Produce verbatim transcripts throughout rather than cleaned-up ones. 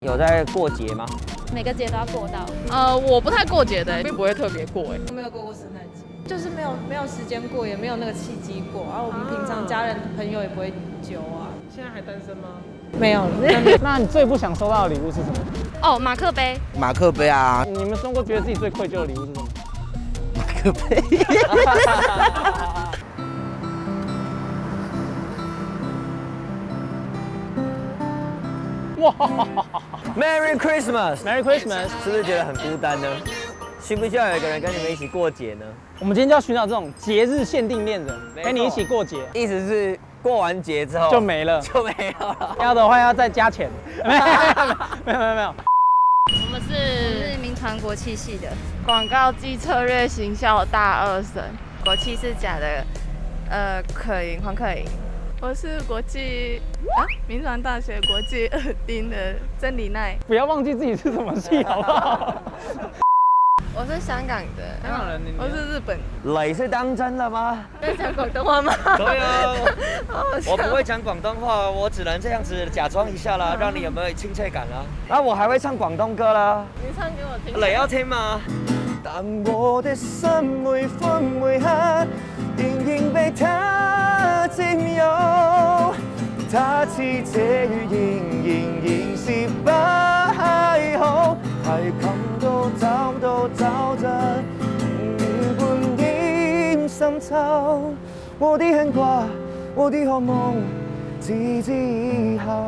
有在过节吗？ 每个节都要过到。 呃，我不太过节的，并不会特别过哎。 我没有过过圣诞节，就是没有没有时间过，也没有那个契机过。然后我们平常家人朋友也不会揪啊。 现在还单身吗？ 没有了。 那你最不想收到的礼物是什么？ 哦，马克杯。 马克杯啊！ 你们中国觉得自己最愧疚的礼物是什么？ 马克杯。 哇 Merry Christmas，Merry Christmas， 是不是觉得很孤单呢？需不需要有一个人跟你们一起过节呢？ 我们今天就要寻找这种节日限定恋人，陪你一起过节。 意思是过完节之后就没了， 就没有了。 要的话要再加钱。没有没有没有没有。 我们是民传国际系的， 广告暨策略行销大二生， 国际是假的，呃，可盈黄可盈。 我是国际啊，民传大学国际二丁的曾李奈。 不要忘记自己是什么系，好不好？ 我是香港的， 香港人， 我是日本。 雷是当真了吗？ 在讲广东话吗？ 可以啊，我不会讲广东话，我只能这样子假装一下啦，让你有没有亲切感啦？啊，我还会唱广东歌啦。 你唱给我听。 雷要聽嘛？但我的心每分每刻仍然被他佔有，他似這語言仍然是不太好，提琴都找到找着原本點深秋，我的牽掛，我的渴望，自之以後。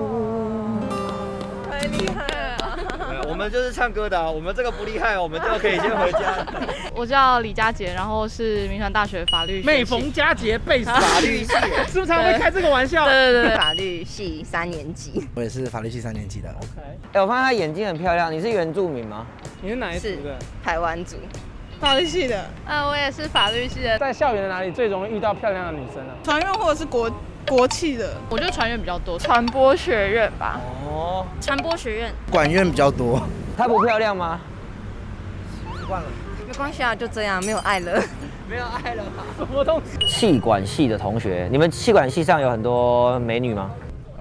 太厲害了！ 我们就是唱歌的、啊，我们这个不厉害，我们就可以先回家。 我叫李佳杰，然后是民传大学法律系。 每逢佳节倍思法律系， 是不是常会开这个玩笑？ 对对对， 法律系三年级。 我也是法律系三年级的。 OK。 哎、我发现她眼睛很漂亮，你是原住民吗？ 你是哪一组的？ 台湾族。 法律系的。呃，我也是法律系的。 在校园的哪里最容易遇到漂亮的女生啊？ 传院或者是国国企的，我觉得传院比较多，传播学院吧。 哦， 传播学院。 管院比较多。 她不漂亮吗？ 习惯了。 没关系啊，就这样，没有爱了。 没有爱了吧？ 什么东西？ 气管系的同学，你们气管系上有很多美女吗？ 呃，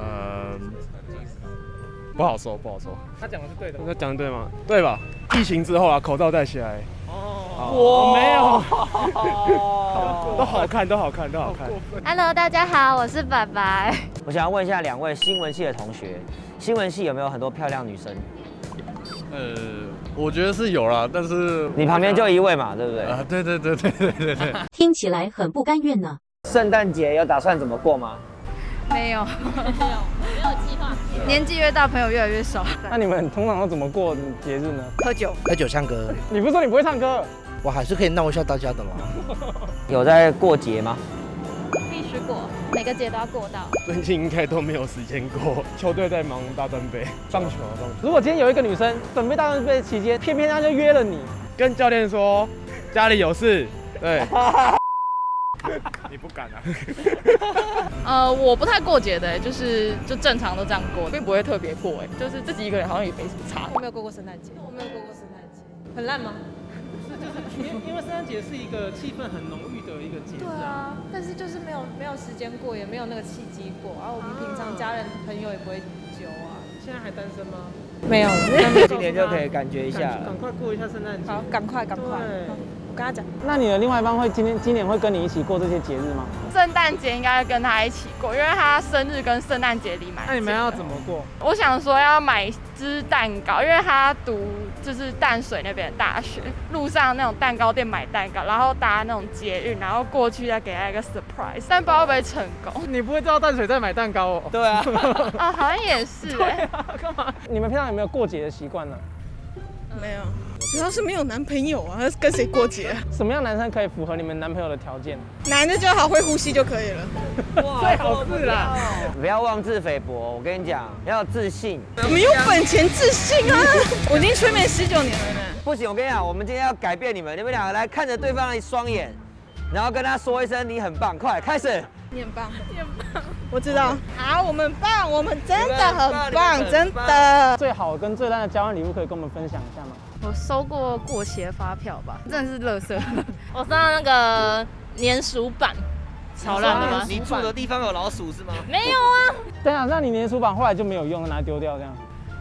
不好说，不好说。 他讲的是对的。 那讲的对吗？对吧？疫情之后啊，口罩戴起来。 哦，没有， 都好看，都好看，都好看。 Hello， 大家好，我是白白。 我想要问一下两位新闻系的同学，新闻系有没有很多漂亮女生？ 呃，我觉得是有啦，但是你旁边就一位嘛，对不对？ 啊，对对对对对对对。 听起来很不甘愿呢。 圣诞节有打算怎么过吗？ 没有， 没有，没有计划。 年纪越大，朋友越来越少。 那你们通常都怎么过节日呢？ 喝酒， 喝酒唱歌。 你不是说你不会唱歌？ 我还是可以闹一下大家的啦。 有在过节吗？ 必须过，每个节都要过到。 最近应该都没有时间过，球队在忙大专杯，棒球，棒球。 如果今天有一个女生准备大专杯期间，偏偏她就约了你， 跟教练说家里有事，对。你不敢啊？ 呃，我不太过节的，就是就正常都这样过，并不会特别过哎，就是自己一个人好像也没什么差。 我没有过过圣诞节，我没有过过圣诞节，很烂吗？ 因为因为圣诞节是一个气氛很浓郁的一个节日。 对啊，但是就是没有没有时间过，也没有那个契机过。然后我们平常家人朋友也不会揪啊。 现在还单身吗？ 没有， 今年就可以感觉一下了。 赶快过一下圣诞节。 好，赶快赶快。我跟他讲。 那你的另外一半会今天今年会跟你一起过这些节日吗？ 圣诞节应该跟他一起过，因为他生日跟圣诞节离蛮近的。 那你们要怎么过？ 我想说要买支蛋糕，因为他读就是淡水那边的大学，路上那种蛋糕店买蛋糕，然后搭那种捷运，然后过去再给他一个 surprise， 但不知道会不会成功。 你不会知道淡水在买蛋糕哦？ 对啊。 啊，好像也是哎。 干嘛？你们平常有没有过节的习惯呢？ 没有。主要是没有男朋友啊，跟谁过节啊？ 什么样男生可以符合你们男朋友的条件？ 男的就好会呼吸就可以了。 最好是啦。 不要妄自菲薄，我跟你讲，要有自信。 我们有本钱自信啊！我已经催眠十九年了呢。 不行，我跟你讲，我们今天要改变你们，你们两个来看着对方的双眼，然后跟他说一声你很棒，快开始。 你很棒，你很棒，我知道。好，我们棒，我们真的很棒，真的。 最好跟最烂的交换礼物可以跟我们分享一下吗？ 我收过过期发票吧，真的是垃圾。我收到那个粘鼠板，超烂的吗？ 你住的地方有老鼠是吗？ 没有啊。 对啊，那你粘鼠板后来就没有用，拿来丢掉这样？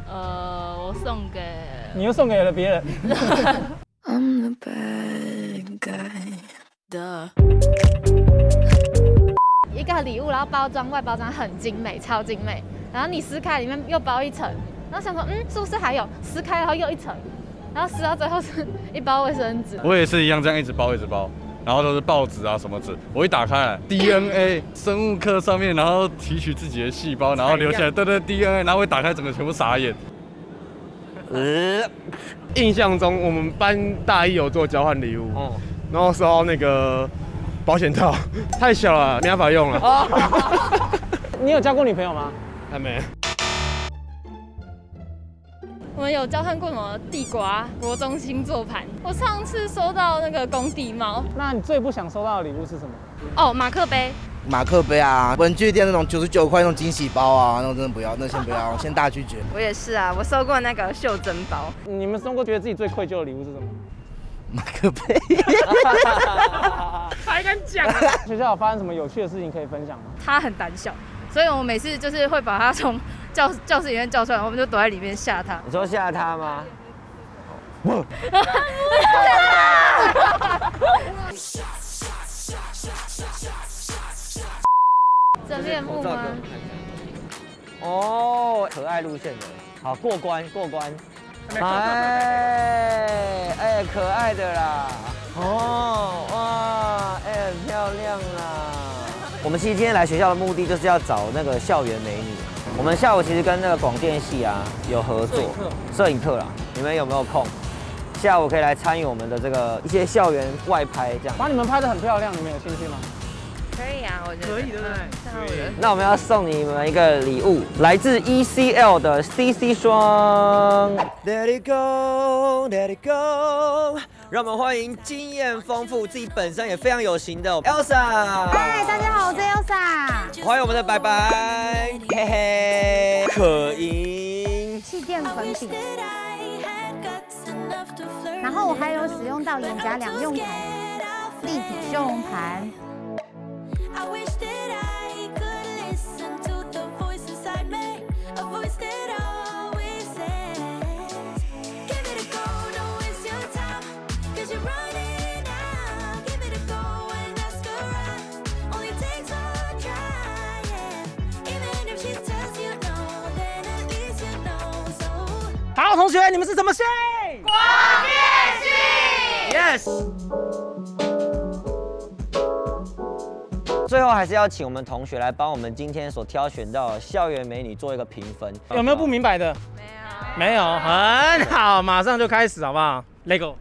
呃，我送给你又送给了别人。 I'm the bad guy. Duh. 一个礼物，然后包装外包装很精美，超精美。然后你撕开，里面又包一层，然后想说，嗯，是不是还有？撕开然后又一层，然后撕到最后是一包卫生纸。 我也是一样，这样一直包一直包，然后都是报纸啊什么纸。我一打开来 ，D N A 生物课上面，然后提取自己的细胞，然后留下来，对对 D N A， 然后我一打开整个全部傻眼。 呃，印象中我们班大一有做交换礼物，哦，然后收到那个保险套，太小了，没办法用了。 哦、你有交过女朋友吗？ 还没。 我们有交换过什么地瓜、国中星座盘。我上次收到那个工地猫。 那你最不想收到的礼物是什么？ 哦，马克杯。 马克杯啊，文具店那种九十九块那种惊喜包啊，那种真的不要，那先不要，先大拒绝。 我也是啊，我收过那个袖珍包。 你们收过觉得自己最愧疚的礼物是什么？ 马克杯。 还敢讲？ 学校有发生什么有趣的事情可以分享吗？ 他很胆小，所以我每次就是会把他从教教室里面叫出来，我们就躲在里面吓他。 你说吓他吗？ 真面目吗？ 哦，可爱路线的，好过关过关。哎哎，可爱的啦。哦哇，哎，很漂亮啦。我们其实今天来学校的目的就是要找那个校园美女。我们下午其实跟那个广电系啊有合作，摄影课啦。你们有没有空？下午可以来参与我们的这个一些校园外拍，这样。 把你们拍得很漂亮，你们有兴趣吗？ 可以啊，我觉得可以，对不对？ 对。 那我们要送你们一个礼物，来自 E C L 的 C C 霜。Let it go, let it go。让我们欢迎经验丰富、自己本身也非常有型的 Elsa。 嗨，大家好，我是 Elsa。 欢迎我们的白白，嘿嘿，可盈。 气垫粉底。然后我还有使用到眼颊两用盘，立体修容盘。 好，同学，你们是什么系？ 广电系。 Yes。最后还是要请我们同学来帮我们今天所挑选到的校园美女做一个评分。 有没有不明白的？没有。没有，很好，马上就开始，好不好 ？Let go。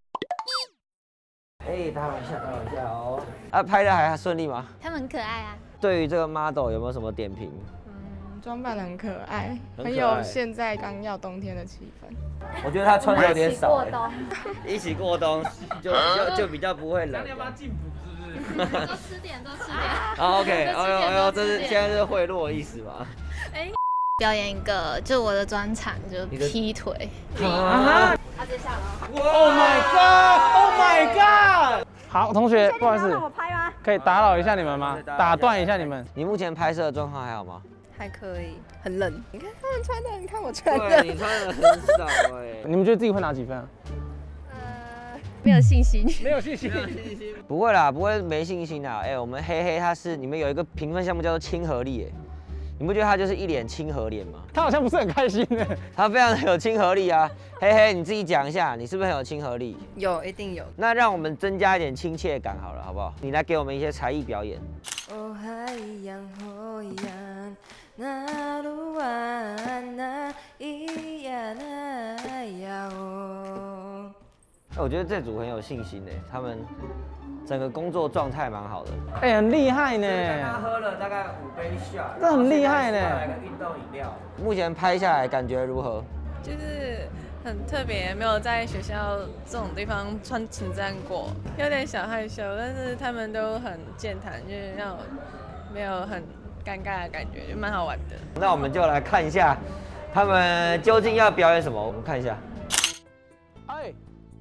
哎，打扰一下，打扰一下哦。啊，拍的还顺利吗？ 他们很可爱啊。 对于这个 model 有没有什么点评？ 装扮得很可爱， 很, 很有现在刚要冬天的气氛。 我觉得他穿的有点少、 欸， 一起过冬，就就就比较不会冷。 你要不要进补是不是？多吃点，多吃点。 好 OK， 哎呦哎呦，这是现在是贿赂的意思吧？ 哎，表演一个，就我的专场，就劈腿。 啊！ 要接下了。 Oh my god！Oh my god！ 好，同学，不好意思， 让我拍吗？ 可以打扰一下你们吗？打断一下你们。 你目前拍摄的状况还好吗？ 还可以，很冷。你看他们穿的，你看我穿的。 对，你穿的很少哎。 你们觉得自己会拿几分啊？ 呃，没有信心。 没有信心。 不会啦，不会没信心啦。哎，我们黑黑他是你们有一个评分项目叫做亲和力，哎，你不觉得他就是一脸亲和脸吗？ 他好像不是很开心哎。 他非常的有亲和力啊。黑黑，你自己讲一下，你是不是很有亲和力？ 有，一定有。 那让我们增加一点亲切感好了，好不好？你来给我们一些才艺表演。 哦海洋哦洋。 那鲁湾那咿呀那呀哦。 我觉得这组很有信心呢，他们整个工作状态蛮好的。 哎，很厉害呢。 他喝了大概五杯下， 这很厉害呢。 来个运动饮料。目前拍下来感觉如何？ 就是很特别，没有在学校这种地方穿裙战过，有点小害羞，但是他们都很健谈，就是让我没有很。 尴尬的感觉，就蛮好玩的。 那我们就来看一下，他们究竟要表演什么？我们看一下。 哎，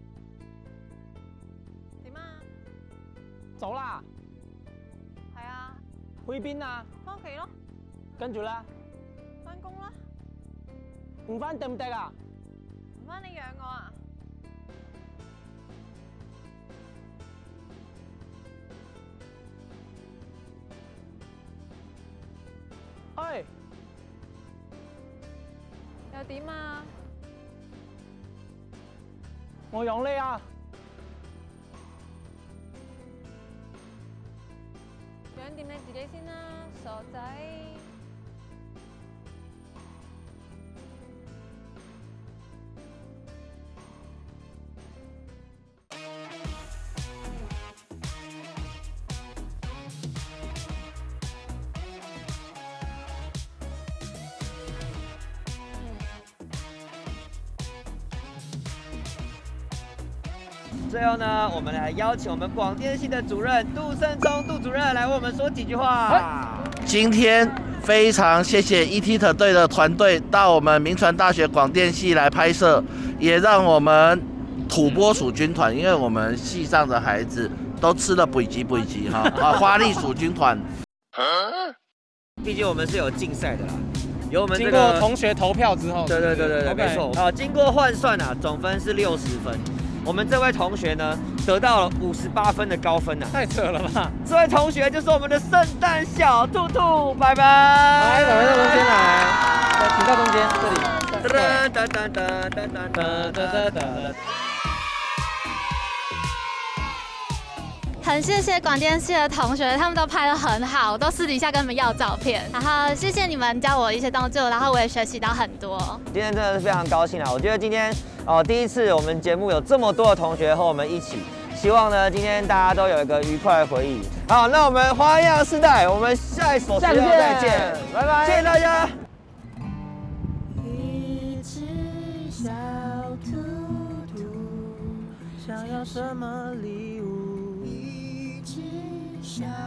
點啊？走啦！ 係啊。 去邊啊？ 返屋企咯。 跟住咧？ 返工啦。 唔翻得唔得啊？ 唔翻你養我啊？ 喂， 又點啊？ 我養你啊！ 養掂你自己先啦，傻仔。 最后呢，我们来邀请我们广电系的主任杜胜忠杜主任来为我们说几句话。 今天非常谢谢 E T 特队的团队到我们铭传大学广电系来拍摄，也让我们土拨鼠军团，因为我们系上的孩子都吃了补给补给哈啊，花栗鼠军团。 毕竟我们是有竞赛的啦，有我们经过同学投票之后， 对对对对对，没错啊，经过换算啊，总分是六十分。我们这位同学呢，得到了五十八分的高分啊！ 太扯了吧！ 这位同学就是我们的圣诞小兔兔，拜拜！ 来，我们到中间来，来，请到中间这里。 噔噔噔噔噔噔噔噔噔。 很谢谢广电系的同学，他们都拍得很好，我都私底下跟你们要照片。然后谢谢你们教我一些动作，然后我也学习到很多。 今天真的是非常高兴啊！我觉得今天哦、呃、第一次我们节目有这么多的同学和我们一起，希望呢今天大家都有一个愉快的回忆。好，那我们花样世代，我们下一首时候再见，拜拜，谢谢大家。 一只小兔兔想要什么礼物？一只小